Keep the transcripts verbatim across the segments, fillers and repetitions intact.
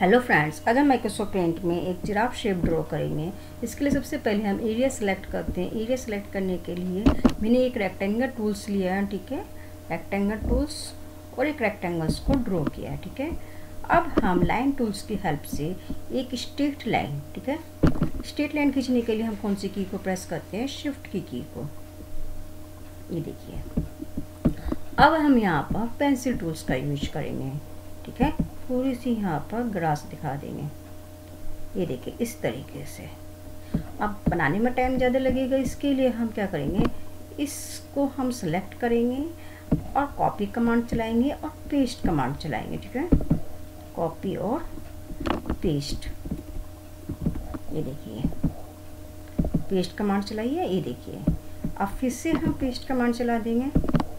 Hello friends, आज हम Microsoft paint में एक जिराफ शेप ड्रॉ करेंगे। इसके लिए सबसे पहले हम एरिया सेलेक्ट करते हैं। एरिया सेलेक्ट करने के लिए मैंने एक रेक्टेंगल टूल्स लिया है, ठीक है। रेक्टेंगल टूल्स और एक रेक्टेंगल्स को ड्रॉ किया है, ठीक है। अब हम लाइन टूल्स की हेल्प से एक स्ट्रेट लाइन, ठीक है, स्ट्रेट लाइन खींचने के लिए हम कौन सी की को प्रेस करते हैं? शिफ्ट की की को। ये देखिए, अब हम यहाँ पर पेंसिल टूल्स का यूज करेंगे, ठीक है। थोड़ी सी यहाँ पर ग्रास दिखा देंगे, ये देखिए इस तरीके से। अब बनाने में टाइम ज़्यादा लगेगा, इसके लिए हम क्या करेंगे, इसको हम सेलेक्ट करेंगे और कॉपी कमांड चलाएंगे और पेस्ट कमांड चलाएंगे, ठीक है। कॉपी और पेस्ट, ये देखिए पेस्ट कमांड चलाइए, ये देखिए। अब फिर से हम पेस्ट कमांड चला देंगे,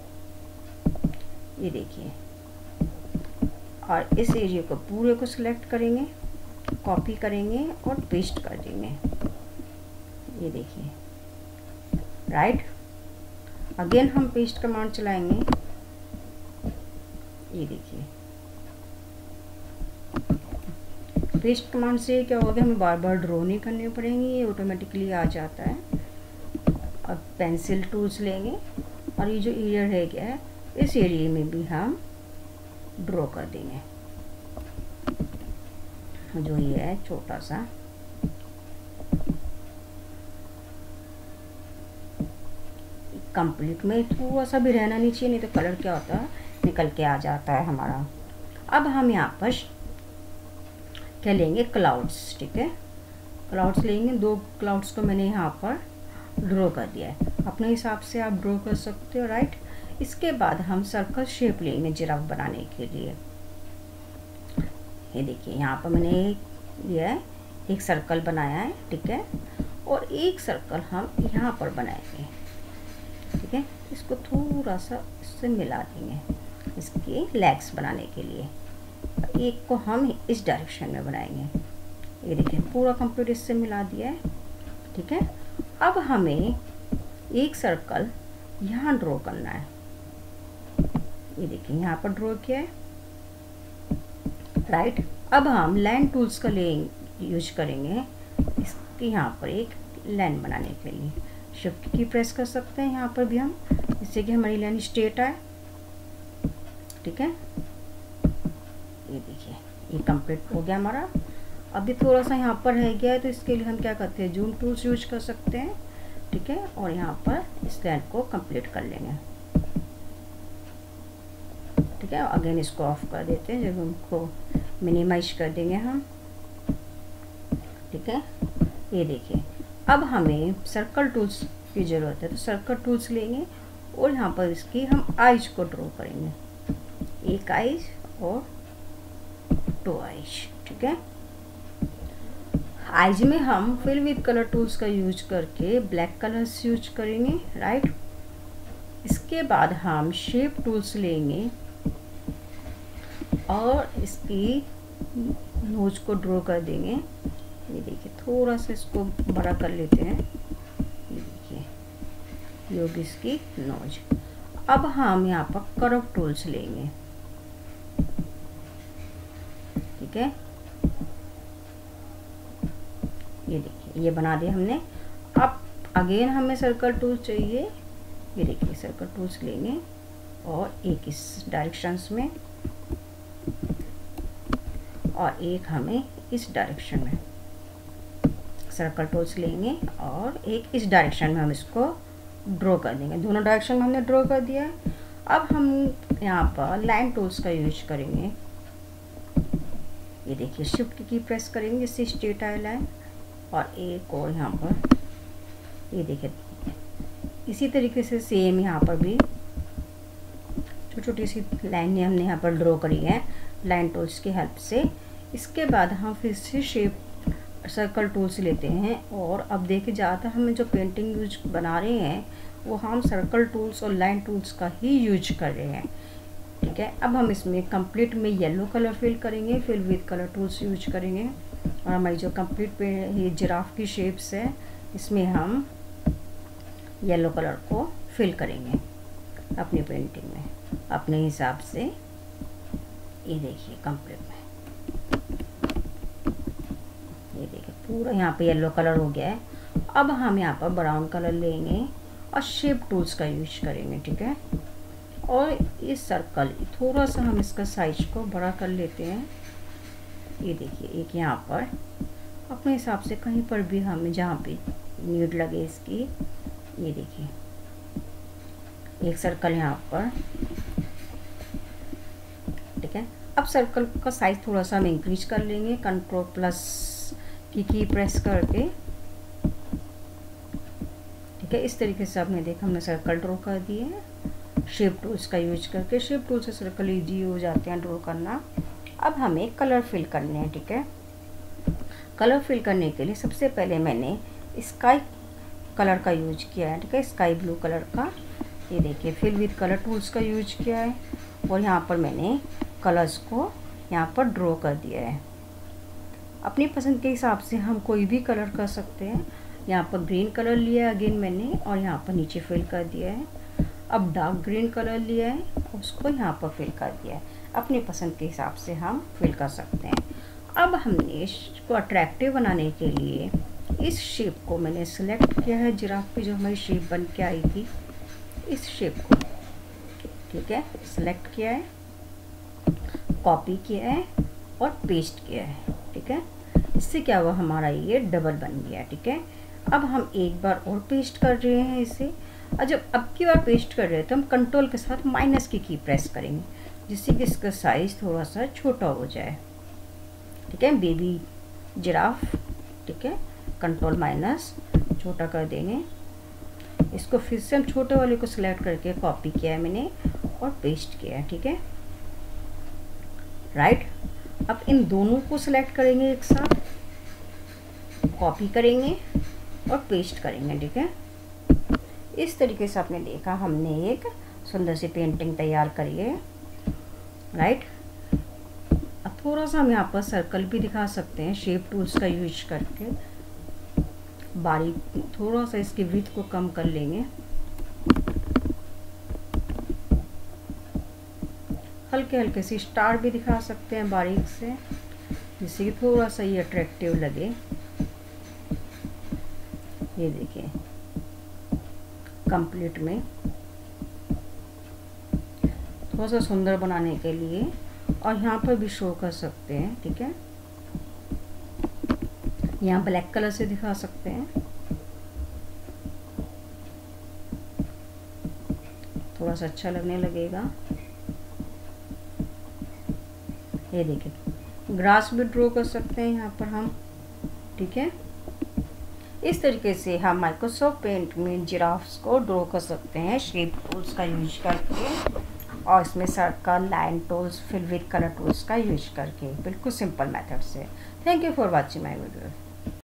ये देखिए, और इस एरिया को पूरे को सिलेक्ट करेंगे, कॉपी करेंगे और पेस्ट कर देंगे, ये देखिए, राइट। अगेन हम पेस्ट कमांड चलाएंगे, ये देखिए। पेस्ट कमांड से क्या होगा, हमें बार बार ड्रॉ नहीं करने पड़ेंगे, ये ऑटोमेटिकली आ जाता है। अब पेंसिल टूल्स लेंगे और ये जो एरिया रह गया है, इस एरिया में भी हम ड्रॉ कर देंगे, जो ये है छोटा सा। कंप्लीट में थोड़ा सा भी रहना नहीं चाहिए, नहीं तो कलर क्या होता है, निकल के आ जाता है हमारा। अब हम यहाँ पर क्या लेंगे, क्लाउड्स, ठीक है। क्लाउड्स लेंगे, दो क्लाउड्स को मैंने यहाँ पर ड्रॉ कर दिया है। अपने हिसाब से आप ड्रॉ कर सकते हो, राइट। इसके बाद हम सर्कल शेप लेंगे जिराफ बनाने के लिए। ये देखिए, यहाँ पर मैंने लिया है, एक सर्कल बनाया है, ठीक है, और एक सर्कल हम यहाँ पर बनाएंगे, ठीक है। इसको थोड़ा सा इससे मिला देंगे इसके लेग्स बनाने के लिए। एक को हम इस डायरेक्शन में बनाएंगे, ये देखिए पूरा कंप्लीट इससे मिला दिया है, ठीक है। अब हमें एक सर्कल यहाँ ड्रॉ करना है, ये देखिए यहाँ पर ड्रॉ किया है, राइट। अब हम लाइन टूल्स का ले यूज करेंगे इसके यहाँ पर एक लाइन बनाने के लिए। शिफ्ट की प्रेस कर सकते हैं यहाँ पर भी हम, जिससे कि हमारी लाइन स्ट्रेट आए, ठीक है। ये देखिए, ये कंप्लीट हो गया हमारा। अभी थोड़ा सा यहाँ पर रह गया है, तो इसके लिए हम क्या करते हैं, जूम टूल्स यूज कर सकते हैं, ठीक है, और यहाँ पर इस लाइन को कंप्लीट कर लेंगे, ठीक है। अगेन इसको ऑफ कर देते हैं, जब उनको मिनिमाइज कर देंगे हम, ठीक है। ये देखिए, अब हमें सर्कल टूल्स की ज़रूरत है, तो सर्कल टूल्स लेंगे और यहाँ पर इसकी हम आइज को ड्रॉ करेंगे, एक आइज और दो आइज, ठीक है। आइज में हम फिल विद कलर टूल्स का यूज करके ब्लैक कलर्स यूज करेंगे, राइट। इसके बाद हम शेप टूल्स लेंगे और इसकी नोज को ड्रॉ कर देंगे, ये देखिए। थोड़ा सा इसको बड़ा कर लेते हैं, ये देखिए, ये होगी इसकी नोज। अब हम यहाँ पर कर्व टूल्स लेंगे, ठीक है। ये देखिए, ये बना दिया हमने। अब अगेन हमें सर्कल टूल चाहिए, ये देखिए सर्कल टूल्स लेंगे और एक इस डायरेक्शंस में और एक हमें इस डायरेक्शन में सर्कल टूल्स लेंगे और एक इस डायरेक्शन में हम इसको ड्रॉ कर देंगे। दोनों डायरेक्शन में हमने ड्रॉ कर दिया है। अब हम यहाँ पर लाइन टूल्स का यूज करेंगे, ये देखिए, शिफ्ट की प्रेस करेंगे जिससे स्ट्रेट आए लाइन, और एक और यहाँ पर, ये देखिए इसी तरीके से सेम यहाँ पर भी छोटी छोटी सी लाइनें हमने यहाँ पर ड्रॉ करी है लाइन टूल्स की हेल्प से। इसके बाद हम फिर से शेप सर्कल टूल्स लेते हैं, और अब देखिए ज़्यादातर हमें जो पेंटिंग यूज बना रहे हैं वो हम सर्कल टूल्स और लाइन टूल्स का ही यूज कर रहे हैं, ठीक है। अब हम इसमें कंप्लीट में येलो कलर फिल करेंगे, fill with colour tools use करेंगे, और हमारी जो कंप्लीट पे ये जिराफ की शेप्स है, इसमें हम येलो कलर को फिल करेंगे अपनी पेंटिंग में अपने हिसाब से। ये देखिए कंप्लीट में पूरा यहाँ पे येलो कलर हो गया है। अब हम यहाँ पर ब्राउन कलर लेंगे और शेप टूल्स का यूज करेंगे, ठीक है। और इस सर्कल थोड़ा सा हम इसका साइज को बड़ा कर लेते हैं। ये देखिए, एक यहाँ पर अपने हिसाब से कहीं पर भी हमें जहाँ पे नीड लगे इसकी, ये देखिए एक सर्कल यहाँ पर, ठीक है। अब सर्कल का साइज थोड़ा सा हम इंक्रीज कर लेंगे कंट्रोल प्लस की की प्रेस करके, ठीक है। इस तरीके से आपने देखा हमने सर्कल ड्रॉ कर दिए हैं शेप टूल्स का यूज करके। शेप टूल से सर्कल इजी हो जाते हैं ड्रॉ करना। अब हमें कलर फिल करने हैं, ठीक है। कलर फिल करने के लिए सबसे पहले मैंने स्काई कलर का यूज किया है, ठीक है, स्काई ब्लू कलर का। ये देखिए फिल विद कलर टूल्स का यूज किया है और यहाँ पर मैंने कलर्स को यहाँ पर ड्रॉ कर दिया है। अपनी पसंद के हिसाब से हम कोई भी कलर कर सकते हैं। यहाँ पर ग्रीन कलर लिया है अगेन मैंने और यहाँ पर नीचे फिल कर दिया है। अब डार्क ग्रीन कलर लिया है, उसको यहाँ पर फिल कर दिया है। अपनी पसंद के हिसाब से हम फिल कर सकते हैं। अब हमने इसको अट्रैक्टिव बनाने के लिए इस शेप को मैंने सेलेक्ट किया है, जिराफ पे जो हमारी शेप बन के आई थी, इस शेप को, ठीक है, सेलेक्ट किया है, कॉपी किया है और पेस्ट किया है, ठीक है। इससे क्या हुआ, हमारा ये डबल बन गया, ठीक है। अब हम एक बार और पेस्ट कर रहे हैं इसे, और जब अब की बार पेस्ट कर रहे हैं तो हम कंट्रोल के साथ माइनस की की प्रेस करेंगे, जिससे कि इसका साइज थोड़ा सा छोटा हो जाए, ठीक है। बेबी जिराफ, ठीक है, कंट्रोल माइनस छोटा कर देंगे। इसको फिर से हम छोटे वाले को सिलेक्ट करके कॉपी किया है मैंने और पेस्ट किया है, ठीक है, राइट। अब इन दोनों को सिलेक्ट करेंगे एक साथ, कॉपी करेंगे और पेस्ट करेंगे, ठीक है। इस तरीके से आपने देखा हमने एक सुंदर सी पेंटिंग तैयार करी है, राइट। अब थोड़ा सा हम यहाँ पर सर्कल भी दिखा सकते हैं शेप टूल्स का यूज करके। बारीक थोड़ा सा इसकी विड्थ को कम कर लेंगे, हल्के हल्के से स्टार भी दिखा सकते हैं बारीक से, जिससे कि थोड़ा सा ये अट्रैक्टिव लगे। ये देखिए कंप्लीट में थोड़ा सा सुंदर बनाने के लिए, और यहाँ पर भी शो कर सकते हैं, ठीक है। यहाँ ब्लैक कलर से दिखा सकते हैं, थोड़ा सा अच्छा लगने लगेगा। ये देखिए ग्रास भी ड्रॉ कर सकते हैं यहाँ पर हम, ठीक है। इस तरीके से हम माइक्रोसॉफ्ट पेंट में जिराफ्स को ड्रॉ कर सकते हैं शेप टूल्स का यूज करके, और इसमें circle, line tools, fill with colour tools का यूज करके, बिल्कुल सिंपल मेथड से। Thank you for watching my video.